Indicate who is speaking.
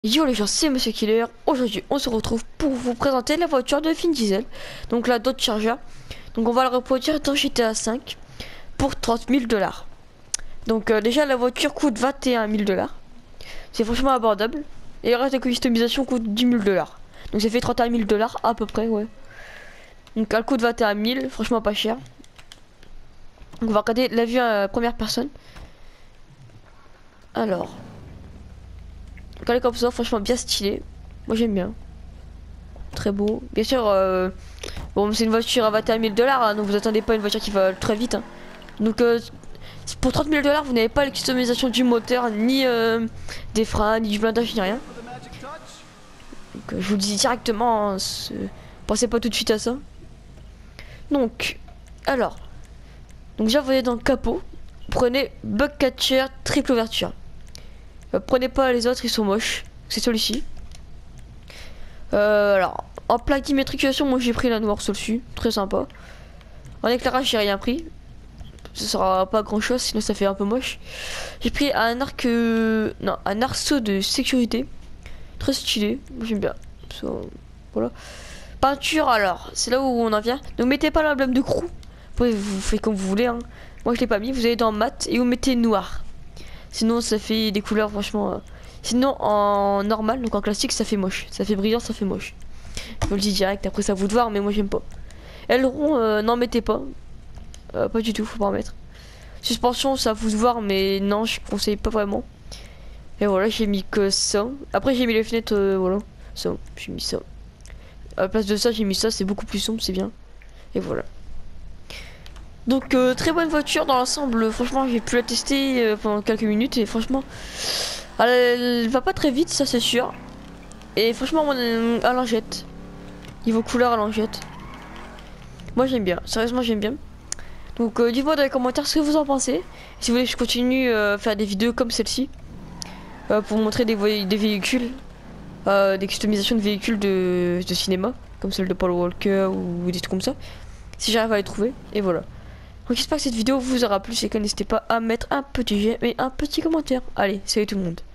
Speaker 1: Yo les gens, c'est Monsieur Killer. Aujourd'hui, on se retrouve pour vous présenter la voiture de Vin Diesel. Donc la Dodge Charger. Donc on va la reproduire dans GTA 5 pour 30 000 $. Donc déjà la voiture coûte 21 000 $. C'est franchement abordable. Et le reste de customisation coûte 10 000 $. Donc ça fait 31 000 $ à peu près, ouais. Donc elle coûte 21 000, franchement pas cher. Donc on va regarder la vue à première personne. Alors. Regardez comme ça, franchement bien stylé. Moi j'aime bien. Très beau. Bien sûr, bon c'est une voiture à 21 000 $, hein, donc vous attendez pas une voiture qui va très vite. Hein. Donc pour 30 000 $, vous n'avez pas la customisation du moteur, ni des freins, ni du blindage, ni rien. Donc je vous le dis directement, hein, pensez pas tout de suite à ça. Donc, alors. Donc déjà vous voyez dans le capot, prenez bug catcher triple ouverture. Prenez pas les autres, ils sont moches. C'est celui-ci. Alors, en plaque d'immatriculation, moi j'ai pris la noire sur dessus, très sympa. En éclairage, j'ai rien pris. Ça sera pas grand chose, sinon ça fait un peu moche. J'ai pris un arc, non, un arceau de sécurité, très stylé. Moi j'aime bien. So, voilà. Peinture, alors, c'est là où on en vient. Ne mettez pas l'emblème de crew. Vous faites comme vous voulez. Hein. Moi je l'ai pas mis. Vous allez dans mat et vous mettez noir. Sinon ça fait des couleurs franchement. Sinon en normal, donc en classique, ça fait moche. Ça fait brillant, ça fait moche. Je vous le dis direct, après ça vous de voir, mais moi j'aime pas. Aileron, n'en mettez pas. Pas du tout, faut pas en mettre. Suspension, ça vous de voir, mais non, je conseille pas vraiment. Et voilà, j'ai mis que ça. Après j'ai mis les fenêtres, voilà. Ça, j'ai mis ça. À la place de ça, j'ai mis ça, c'est beaucoup plus sombre, c'est bien. Et voilà. Donc très bonne voiture dans l'ensemble, franchement j'ai pu la tester pendant quelques minutes et franchement elle va pas très vite, ça c'est sûr. Et franchement elle en jette. Niveau couleur elle en jette. Moi j'aime bien, sérieusement j'aime bien. Donc dites-moi dans les commentaires ce que vous en pensez. Si vous voulez que je continue à faire des vidéos comme celle-ci pour vous montrer des véhicules, des customisations de véhicules de cinéma, comme celle de Paul Walker ou des trucs comme ça. Si j'arrive à les trouver, et voilà. Donc j'espère que cette vidéo vous aura plu et que n'hésitez pas à mettre un petit j'aime et un petit commentaire. Allez, salut tout le monde.